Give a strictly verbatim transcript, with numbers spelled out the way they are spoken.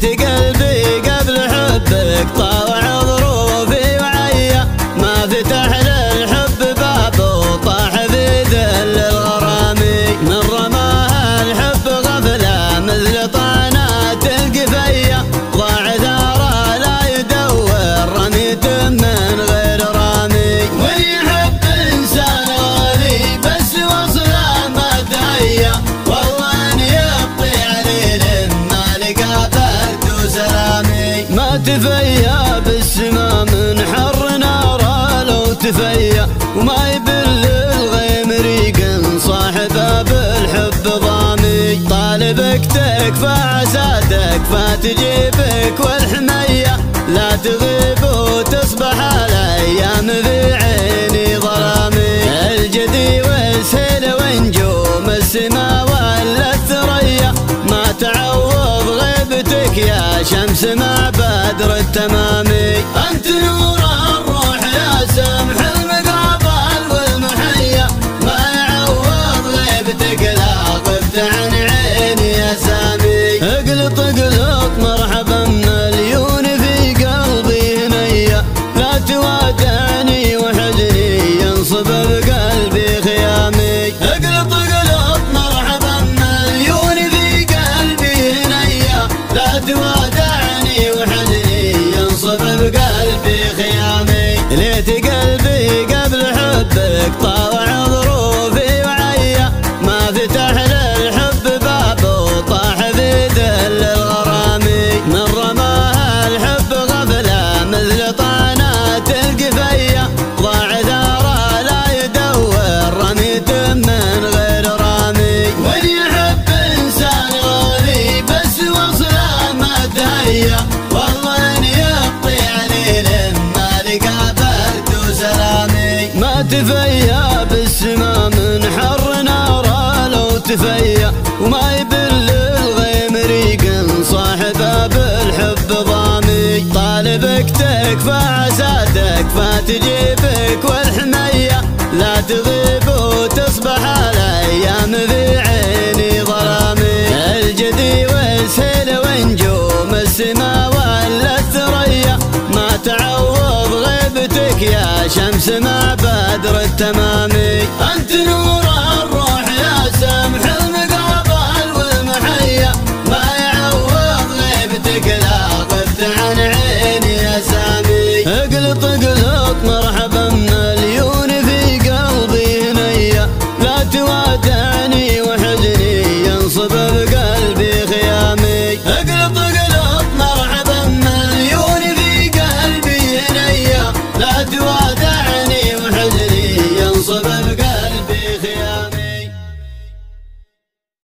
ليت قلبي قبل حبك طاوع ظروفي وعيا، ما فتح للحب باب وطاح في ذل الغرامي، من رماها الحب غفله مثل طعنات القفيه، ضاع ثاره لا يدور رميت من غير رامي. ويحب انسان غالي بس وصله ما تهيا، والله ان يبقي عليل ما لقى برد وسلامي، ما تفيا بالسما من حر ناره لو تفيا، وما يبل الغيم ريق صاحبه بالحب ضامي، طالبك تكفى عسى تكفى تجيبك والحميه، لا تغيب وتصبح الايام في عيني ظلامي، الجدي والسهيل ونجوم السما ولا الثريا، ما تعوض غيبتك يا شمس مع بدر التمامي، انت نور الروح يا سمح المقابل والمحيا، ما يعوض غيبتك لا غبت عن عيني يا سامي، اقلط اقلط مرحبا مليون في قلبي هنيا، لا توادعني وحزني ينصب بقلبي خيامي، اقلط اقلط مرحبا مليون في قلبي هنيا، لا توادعني وحزني ينصب بقلبي خيامي، ليت قلبي قبل حبك طاوع ظروفي وعيا، ما فتح للحب باب وطاح في ذل الغرامي، من رماها الحب غفله مثل طعنات القفيه، ضاع ثاره لا يدور رميت من غير رامي. وين يحب انسان غالي بس وصله ما تهيا، والله ان يبقي عليل ما لقى برد وسلامي، ما تفيا بالسما من حر ناره لو تفيا، وما يبل الغيم ريق صاحبه بالحب ضامي، طالبك تكفى عسى تكفى تجيبك والحميه، لا تغيب وتصبح الايام في عيني ظلامي، الجدي والسهيل ونجوم السما ولا الثريا، ما تعوض غيبتك يا شمس مع بدر التمامي، انت نور